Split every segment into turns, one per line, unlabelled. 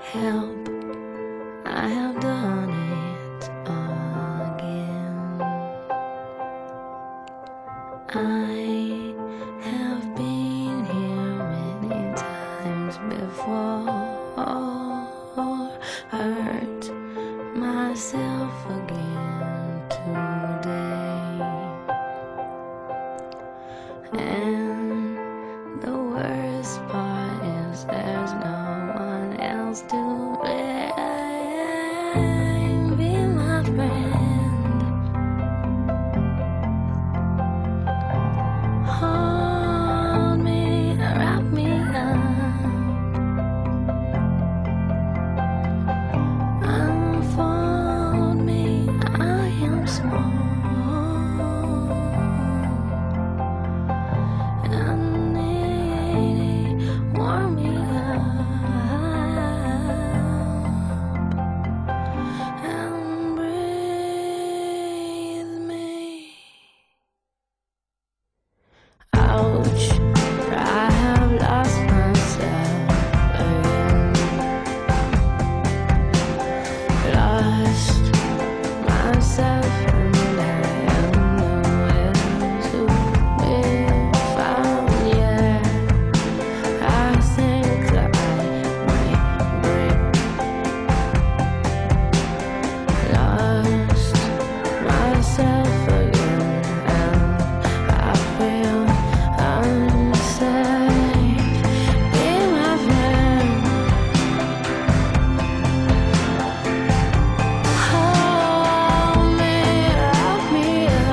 Help, I have done it again. I have been here many times before, hurt myself again today. And the worst part is there's no one else to blame. Be my friend, hold me, wrap me up, unfold me. I am small and needy. Warm me up and breathe me. Ouch, I have lost myself again. Lost myself and I am nowhere to be found. Yeah, I think that I might break. Lost myself again and I feel unsafe. Be my friend, hold me, wrap me up,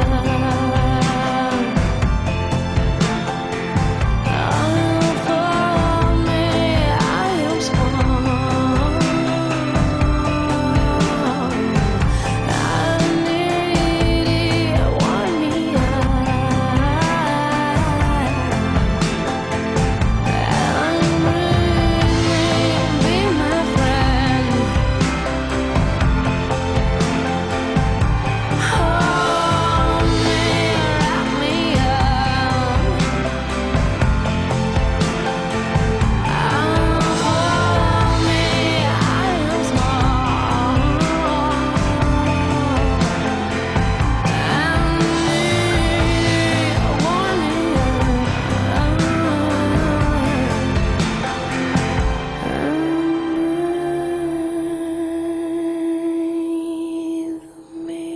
unfold me. I am small and needy. Warm me up and breathe me. Be my friend, hold me, wrap me up, unfold me. I am small and needy. Warm me and breathe me.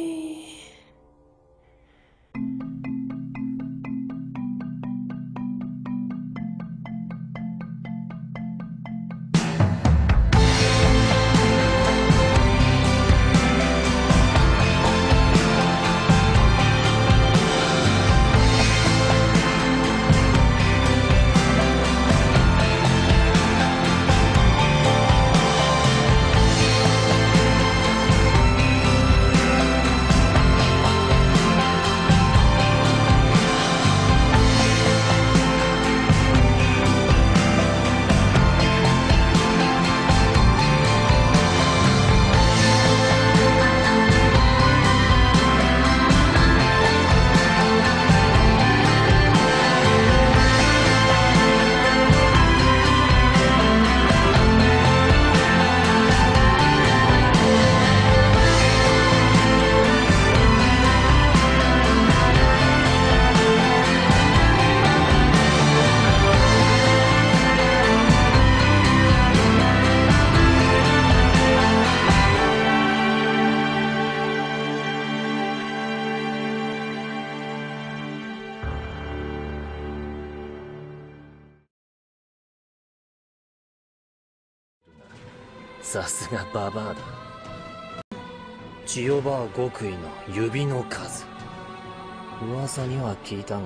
さすがババアだ。千代バー極意の指の数、噂には聞いたが、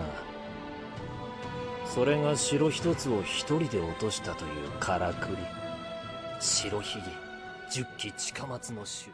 それが城一つを一人で落としたというからくり。白ひげ十騎近松の衆。